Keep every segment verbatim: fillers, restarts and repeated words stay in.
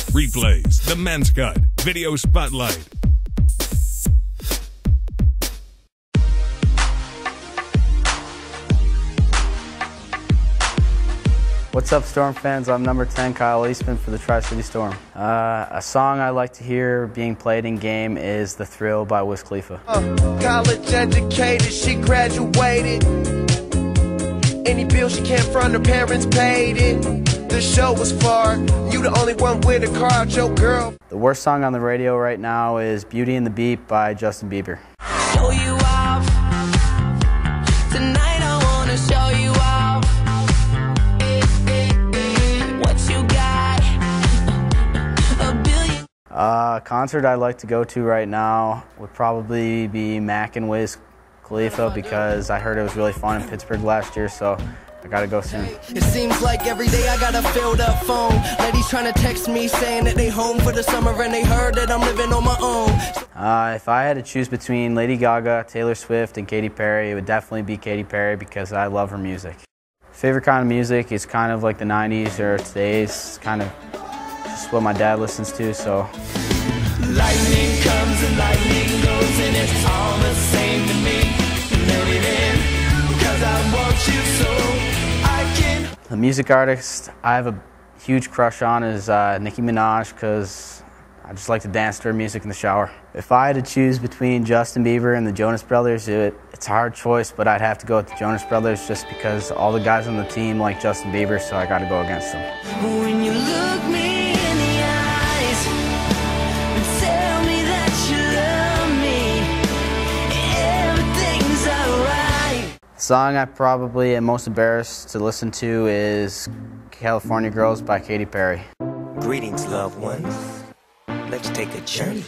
Replays, The Men's Cut, Video Spotlight. What's up, Storm fans? I'm number ten, Kyle Eastman for the Tri-City Storm. Uh, a song I like to hear being played in game is The Thrill by Wiz Khalifa. Uh, college educated, she graduated. Any bill she can't front, her parents paid it. The show was far, you the only one with a car out your girl. The worst song on the radio right now is Beauty and the Beat by Justin Bieber. Show you off. Tonight I wanna show you off. What you got? A billion. Uh, a concert I'd like to go to right now would probably be Mac and Wiz Khalifa, because I heard it was really fun in Pittsburgh last year, so I gotta go soon. It seems like every day I got a filled up phone. Ladies trying to text me saying that they home for the summer and they heard that I'm living on my own. Uh, if I had to choose between Lady Gaga, Taylor Swift, and Katy Perry, it would definitely be Katy Perry because I love her music. Favorite kind of music is kind of like the nineties or today's. It's kind of just what my dad listens to, so. Lightning comes and lightning goes and it's all the same to me. Let it in, cause I want you so I can. The music artist I have a huge crush on is uh, Nicki Minaj, because I just like to dance to her music in the shower. If I had to choose between Justin Bieber and the Jonas Brothers, it, it's a hard choice, but I'd have to go with the Jonas Brothers just because all the guys on the team like Justin Bieber, so I gotta go against them. When you look me in the eyes and tell me that you love me, everything's alright. The song I probably am most embarrassed to listen to is California Girls by Katy Perry. Greetings, loved ones. Let's take a journey.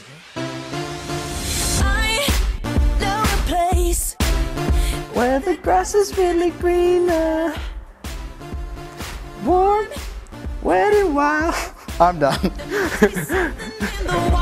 I know a place Where the grass is really greener, warm, wet and wild. I'm done. in the